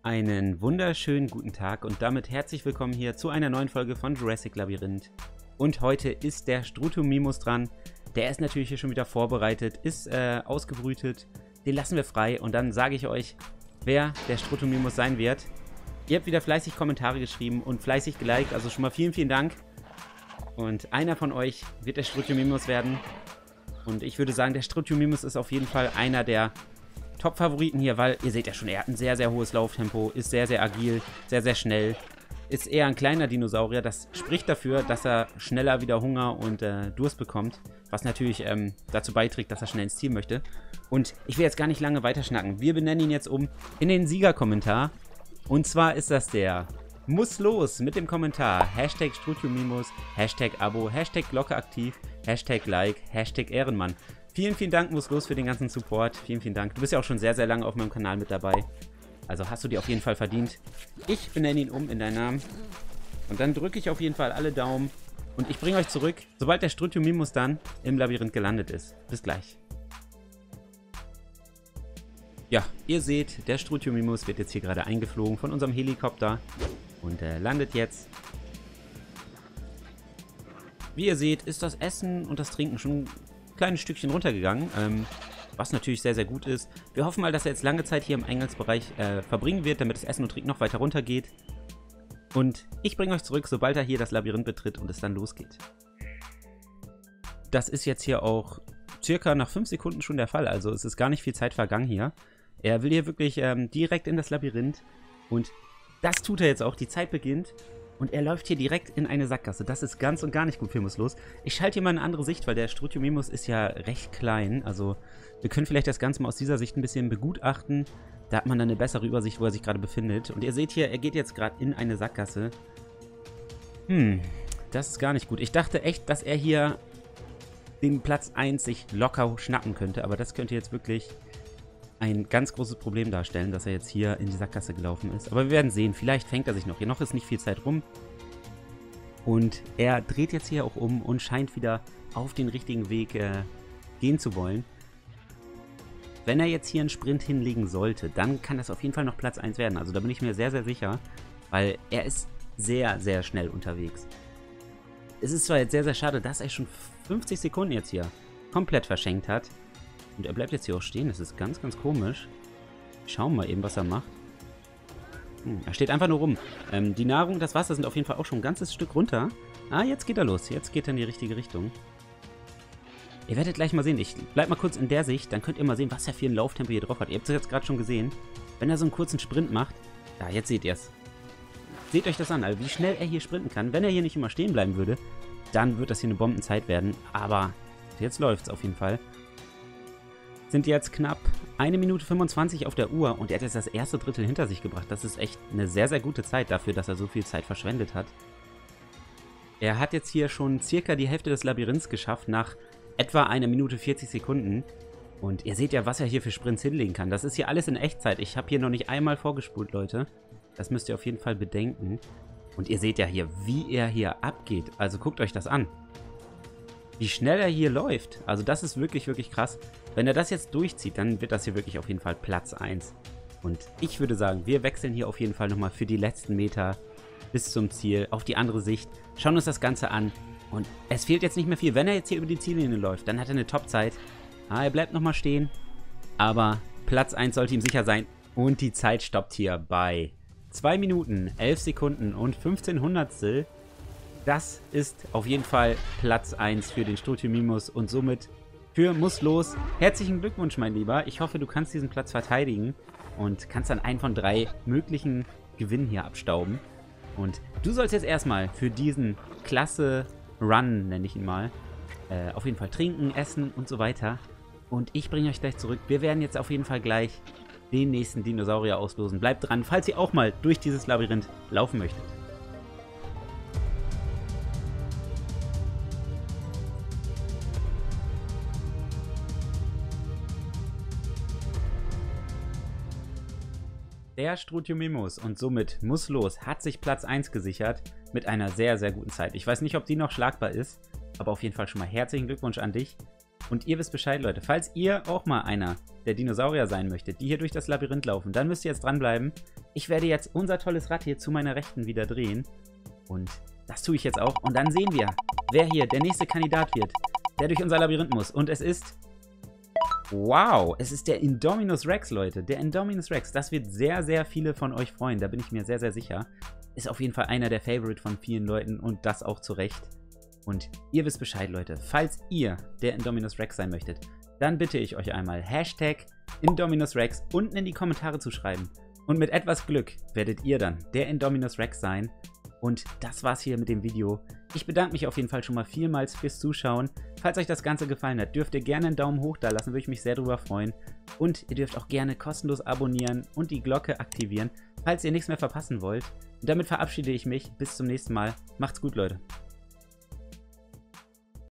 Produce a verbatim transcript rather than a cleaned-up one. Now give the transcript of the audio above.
Einen wunderschönen guten Tag und damit herzlich willkommen hier zu einer neuen Folge von Jurassic Labyrinth. Und heute ist der Strutomimus dran. Der ist natürlich hier schon wieder vorbereitet, ist äh, ausgebrütet. Den lassen wir frei und dann sage ich euch, wer der Strutomimus sein wird. Ihr habt wieder fleißig Kommentare geschrieben und fleißig geliked, also schon mal vielen, vielen Dank. Und einer von euch wird der Strutomimus werden. Und ich würde sagen, der Strutomimus ist auf jeden Fall einer der Top-Favoriten hier, weil ihr seht ja schon, er hat ein sehr, sehr hohes Lauftempo, ist sehr, sehr agil, sehr, sehr schnell. Ist eher ein kleiner Dinosaurier, das spricht dafür, dass er schneller wieder Hunger und äh, Durst bekommt, was natürlich ähm, dazu beiträgt, dass er schnell ins Ziel möchte. Und ich will jetzt gar nicht lange weiterschnacken. Wir benennen ihn jetzt um in den Siegerkommentar. Und zwar ist das der Muss los mit dem Kommentar Hashtag Strutomimus, Hashtag Abo, Hashtag Glocke aktiv, Hashtag Like, Hashtag Ehrenmann. Vielen, vielen Dank, Muss los, für den ganzen Support. Vielen, vielen Dank. Du bist ja auch schon sehr, sehr lange auf meinem Kanal mit dabei. Also hast du dir auf jeden Fall verdient. Ich benenne ihn um in deinen Namen. Und dann drücke ich auf jeden Fall alle Daumen. Und ich bringe euch zurück, sobald der Strutomimus dann im Labyrinth gelandet ist. Bis gleich. Ja, ihr seht, der Strutomimus wird jetzt hier gerade eingeflogen von unserem Helikopter. Und er landet jetzt. Wie ihr seht, ist das Essen und das Trinken schon ein kleines Stückchen runtergegangen. Ähm, was natürlich sehr, sehr gut ist. Wir hoffen mal, dass er jetzt lange Zeit hier im Eingangsbereich äh, verbringen wird, damit das Essen und Trinken noch weiter runter geht. Und ich bringe euch zurück, sobald er hier das Labyrinth betritt und es dann losgeht. Das ist jetzt hier auch circa nach fünf Sekunden schon der Fall, also es ist gar nicht viel Zeit vergangen hier. Er will hier wirklich ähm, direkt in das Labyrinth und das tut er jetzt auch. Die Zeit beginnt und er läuft hier direkt in eine Sackgasse. Das ist ganz und gar nicht gut für Muss los. Ich schalte hier mal eine andere Sicht, weil der Strutomimus ist ja recht klein. Also wir können vielleicht das Ganze mal aus dieser Sicht ein bisschen begutachten. Da hat man dann eine bessere Übersicht, wo er sich gerade befindet. Und ihr seht hier, er geht jetzt gerade in eine Sackgasse. Hm, das ist gar nicht gut. Ich dachte echt, dass er hier den Platz eins sich locker schnappen könnte. Aber das könnte jetzt wirklich ein ganz großes Problem darstellen, dass er jetzt hier in die Sackgasse gelaufen ist. Aber wir werden sehen. Vielleicht fängt er sich noch. Hier noch ist nicht viel Zeit rum. Und er dreht jetzt hier auch um und scheint wieder auf den richtigen Weg äh, gehen zu wollen. Wenn er jetzt hier einen Sprint hinlegen sollte, dann kann das auf jeden Fall noch Platz eins werden. Also da bin ich mir sehr, sehr sicher, weil er ist sehr, sehr schnell unterwegs. Es ist zwar jetzt sehr, sehr schade, dass er schon fünfzig Sekunden jetzt hier komplett verschenkt hat. Und er bleibt jetzt hier auch stehen. Das ist ganz, ganz komisch. Schauen wir mal eben, was er macht. Hm, er steht einfach nur rum. Ähm, die Nahrung, das Wasser sind auf jeden Fall auch schon ein ganzes Stück runter. Ah, jetzt geht er los. Jetzt geht er in die richtige Richtung. Ihr werdet gleich mal sehen. Ich bleib mal kurz in der Sicht. Dann könnt ihr mal sehen, was er für ein Lauftempo hier drauf hat. Ihr habt es jetzt gerade schon gesehen. Wenn er so einen kurzen Sprint macht. Ja, jetzt seht ihr es. Seht euch das an. Also wie schnell er hier sprinten kann. Wenn er hier nicht immer stehen bleiben würde, dann wird das hier eine Bombenzeit werden. Aber jetzt läuft es auf jeden Fall. Sind jetzt knapp eine Minute fünfundzwanzig auf der Uhr und er hat jetzt das erste Drittel hinter sich gebracht. Das ist echt eine sehr, sehr gute Zeit dafür, dass er so viel Zeit verschwendet hat. Er hat jetzt hier schon circa die Hälfte des Labyrinths geschafft, nach etwa einer Minute vierzig Sekunden. Und ihr seht ja, was er hier für Sprints hinlegen kann. Das ist hier alles in Echtzeit. Ich habe hier noch nicht einmal vorgespult, Leute. Das müsst ihr auf jeden Fall bedenken. Und ihr seht ja hier, wie er hier abgeht. Also guckt euch das an. Wie schnell er hier läuft. Also das ist wirklich, wirklich krass. Wenn er das jetzt durchzieht, dann wird das hier wirklich auf jeden Fall Platz eins. Und ich würde sagen, wir wechseln hier auf jeden Fall nochmal für die letzten Meter bis zum Ziel auf die andere Sicht. Schauen uns das Ganze an. Und es fehlt jetzt nicht mehr viel. Wenn er jetzt hier über die Ziellinie läuft, dann hat er eine Top-Zeit. Ah, er bleibt nochmal stehen. Aber Platz eins sollte ihm sicher sein. Und die Zeit stoppt hier bei zwei Minuten, elf Sekunden und fünfzehn Hundertstel. Das ist auf jeden Fall Platz eins für den Strutomimus und somit für Muss los. Herzlichen Glückwunsch, mein Lieber. Ich hoffe, du kannst diesen Platz verteidigen und kannst dann einen von drei möglichen Gewinnen hier abstauben. Und du sollst jetzt erstmal für diesen klasse Run, nenne ich ihn mal, äh, auf jeden Fall trinken, essen und so weiter. Und ich bringe euch gleich zurück. Wir werden jetzt auf jeden Fall gleich den nächsten Dinosaurier auslosen. Bleibt dran, falls ihr auch mal durch dieses Labyrinth laufen möchtet. Der Strutomimus und somit Muss los hat sich Platz eins gesichert mit einer sehr, sehr guten Zeit. Ich weiß nicht, ob die noch schlagbar ist, aber auf jeden Fall schon mal herzlichen Glückwunsch an dich. Und ihr wisst Bescheid, Leute. Falls ihr auch mal einer der Dinosaurier sein möchtet, die hier durch das Labyrinth laufen, dann müsst ihr jetzt dranbleiben. ich werde jetzt unser tolles Rad hier zu meiner Rechten wieder drehen. Und das tue ich jetzt auch. Und dann sehen wir, wer hier der nächste Kandidat wird, der durch unser Labyrinth muss. Und es ist... Wow, es ist der Indominus Rex, Leute. Der Indominus Rex. Das wird sehr, sehr viele von euch freuen. Da bin ich mir sehr, sehr sicher. Ist auf jeden Fall einer der Favorite von vielen Leuten und das auch zu Recht. Und ihr wisst Bescheid, Leute. Falls ihr der Indominus Rex sein möchtet, dann bitte ich euch einmal Hashtag Indominus Rex unten in die Kommentare zu schreiben. Und mit etwas Glück werdet ihr dann der Indominus Rex sein. Und das war's hier mit dem Video. Ich bedanke mich auf jeden Fall schon mal vielmals fürs Zuschauen. Falls euch das Ganze gefallen hat, dürft ihr gerne einen Daumen hoch da lassen, würde ich mich sehr darüber freuen. Und ihr dürft auch gerne kostenlos abonnieren und die Glocke aktivieren, falls ihr nichts mehr verpassen wollt. Und damit verabschiede ich mich. Bis zum nächsten Mal. Macht's gut, Leute.